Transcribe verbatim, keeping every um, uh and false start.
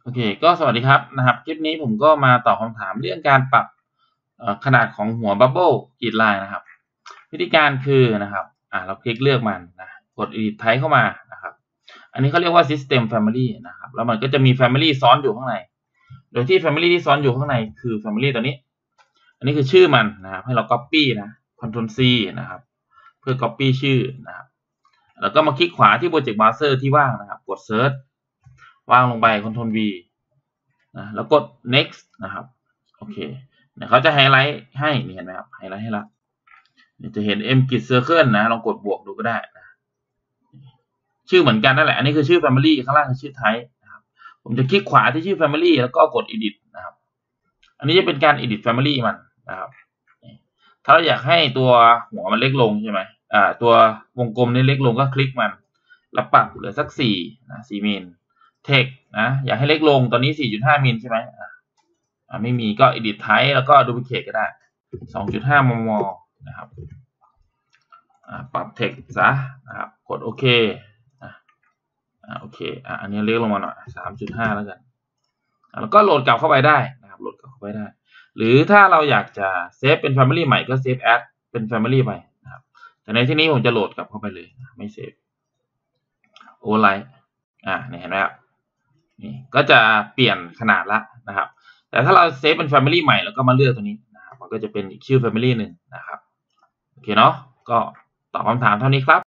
โอเคก็สวัสดีครับนะครับคลิปนี้ผมก็มาตอบคำถามเรื่องการปรับขนาดของหัวบับเบิ้ลกรีดลายนะครับวิธีการคือนะครับอ่าเราคลิกเลือกมันนะกด edit type เข้ามานะครับอันนี้เขาเรียกว่า system family นะครับแล้วมันก็จะมี family ซ้อนอยู่ข้างในโดยที่ family ที่ซ้อนอยู่ข้างในคือ family ตัวนี้อันนี้คือชื่อมันนะครับให้เรา copy นะ control C นะครับเพื่อ copy ชื่อนะครับแล้วก็มาคลิกขวาที่ project browser ที่ว่างนะครับกด search วางลงไป control V นะแล้วกด next นะครับโอเคเนี่ยเขาจะไฮไลท์ให้นี่เห็นไหมครับไฮไลท์ให้แล้วจะเห็น m grid circle นะลองกดบวกดูก็ได้นะชื่อเหมือนกันนั่นแหละอันนี้คือชื่อ family ข้างล่างคือชื่อ type นะครับผมจะคลิกขวาที่ชื่อ family แล้วก็กด edit นะครับอันนี้จะเป็นการ edit family มันนะครับถ้าเราอยากให้ตัวหัวมันเล็กลงใช่ไหมอ่าตัววงกลมนี่เล็กลงก็คลิกมันแล้วปรับเหลือสักสี่นะสี่มิลเทคนะอยากให้เล็กลงตอนนี้ สี่จุดห้า มิลใช่ไหมอ่าไม่มีก็ edit type แล้วก็ duplicate ก็ได้ สองจุดห้า มมนะครับอ่าปรับ text ซะนะครับกดโอเคอ่าโอเคอ่าอันนี้เล็กลงมาหน่อย สามจุดห้า แล้วกันแล้วก็โหลดกลับเข้าไปได้นะครับโหลดกลับเข้าไปได้หรือถ้าเราอยากจะเซฟเป็น family ใหม่ก็เซฟ add เป็น family ไปนะครับแต่ในที่นี้ผมจะโหลดกลับเข้าไปเลยไม่เซฟ override อ่านี่เห็นไหมครับนี่ก็จะเปลี่ยนขนาดละนะครับแต่ถ้าเราเซฟเป็น family ใหม่แล้วก็มาเลือกตัวนี้นะครับมันก็จะเป็นอีกชื่อ family หนึ่งนะครับโอเคเนาะก็ตอบคำถามเท่านี้ครับ